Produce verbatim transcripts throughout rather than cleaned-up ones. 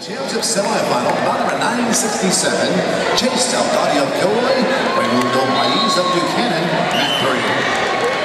Championship semifinal, bout number nine sixty-seven, Chase of Dottie of Kilroy, Raimundo País of Buchanan, Mat three.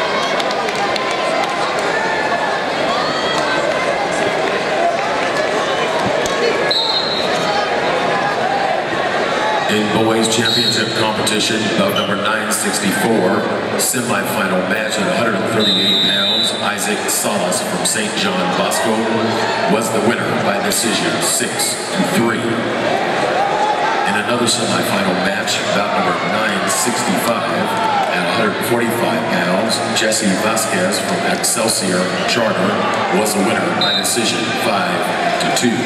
In boys championship competition, bout number nine sixty-four, semifinal match at one hundred thirty-eight pounds, Isaac Salas from Saint John Bosco was the winner by decision six to three. In another semifinal match, bout number nine sixty-five, at one hundred forty-five pounds, Jesse Vasquez from Excelsior Charter was the winner by decision five to two.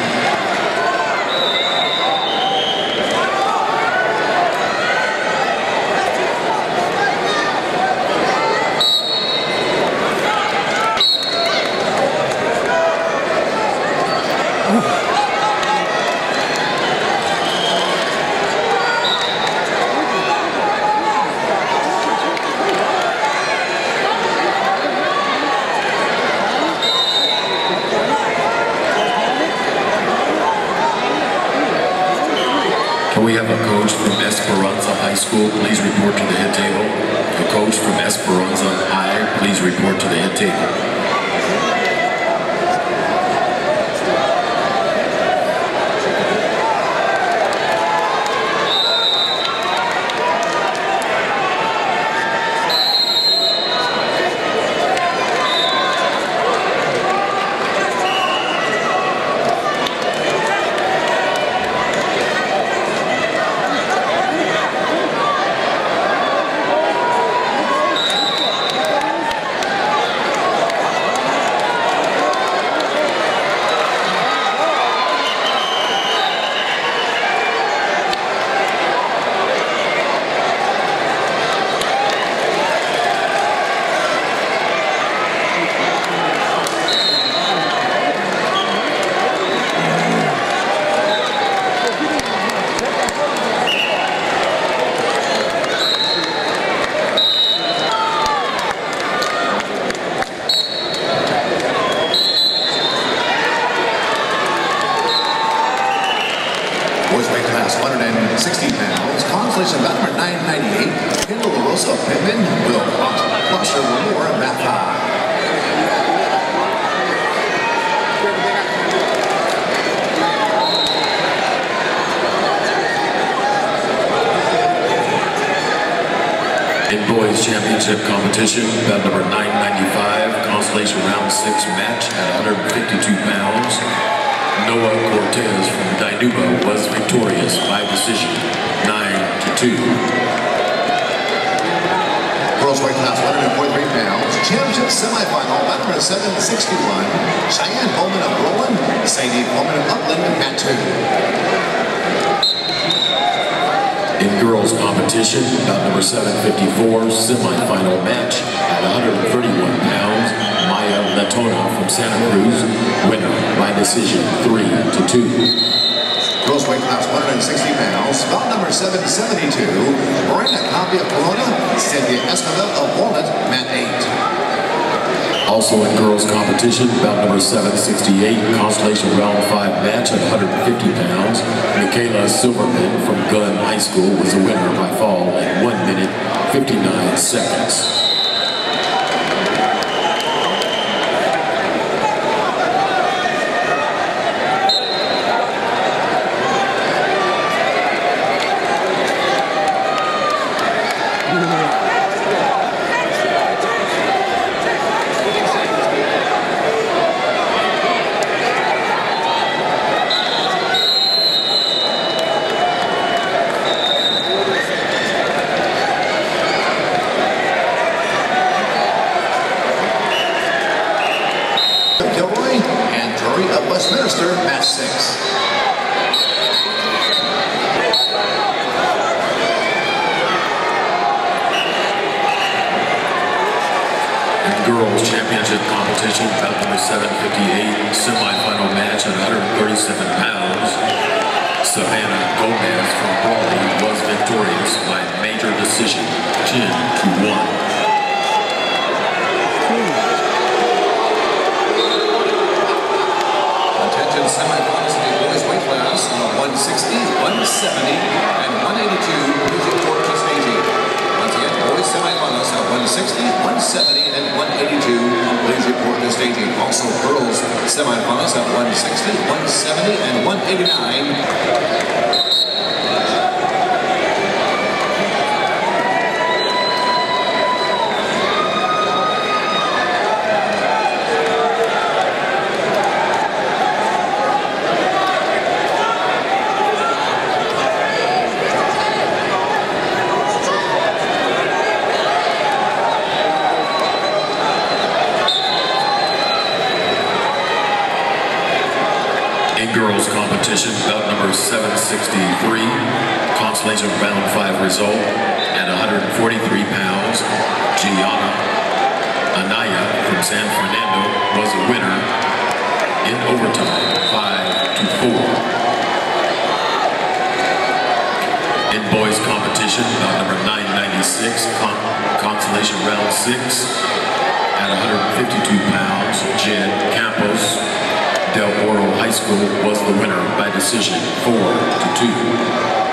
Can we have a coach from Esperanza High School please report to the head table? A coach from Esperanza High, please report to the head table. Boys weight class one hundred sixty pounds, consolation bout number nine ninety-eight, Kendall LaRosa Pittman, Will Crusher Lamore, Mat five. In boys championship competition, bout number nine ninety-five, consolation round six match at one hundred fifty-two pounds. Noah Cortez from Dinuba was victorious by decision nine to two. Girls weight class one hundred forty-three pounds, championship semifinal, bout number seven sixty-one, Cheyenne Bowman of Roland, Sadie Bowman of Upland, Mat two. In girls competition, bout number seven fifty-four, semifinal match at one hundred thirty-one pounds, Maya Letona from Santa Cruz, winner by decision three to two. Girls weight class one hundred sixty pounds, bout number seven seventy-two, Miranda Copy of Corona, Cynthia Escobar of Walnut, Mat eight. Also in girls competition, bout number seven sixty-eight, consolation round five match at one hundred fifty pounds, Michaela Silverman from Gunn High School was the winner by fall at one minute fifty-nine seconds. Kilroy and Drury of Westminster, match six. In girls championship competition, bout number seven fifty-eight, semifinal match at one hundred thirty-seven pounds, Savannah Gomez from Brawley was victorious by major decision ten to one. Attention, semifinals of the boys' sixty, one seventy, and one eighty-two. Please report to staging. Once again, boys semifinals at one sixty, one seventy, and one eighty-two. Please report to staging. Also, girls semifinals at one sixty, one seventy, and one eighty-nine. In girls competition, bout number seven sixty-three, consolation round five result at one hundred forty-three pounds. Gianna Anaya from San Fernando was the winner in overtime, five to four. In boys competition, bout number nine ninety-six, con consolation round six at one hundred fifty-two pounds. Jed Campos Del Oro High School was the winner by decision, four to two.